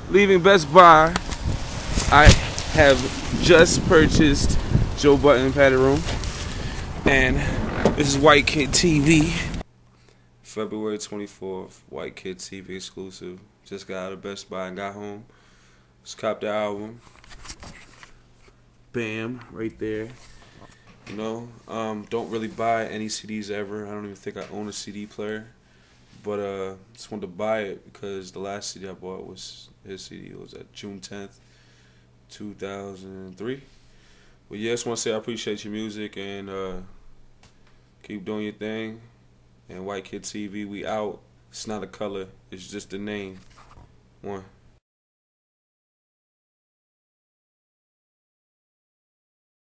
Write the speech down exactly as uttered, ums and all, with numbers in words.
Leaving Best Buy, I have just purchased Joe Budden Padded Room, and this is White Kid T V. February twenty-fourth, White Kid T V exclusive. Just got out of Best Buy and got home. Just copped the album. Bam, right there. You know, um, don't really buy any C Ds ever. I don't even think I own a C D player. But uh, just wanted to buy it because the last C D I bought was his C D. It was at June tenth, two thousand three. But yeah, I just want to say I appreciate your music and uh, keep doing your thing. And White Kid T V, we out. It's not a color. It's just a name. One.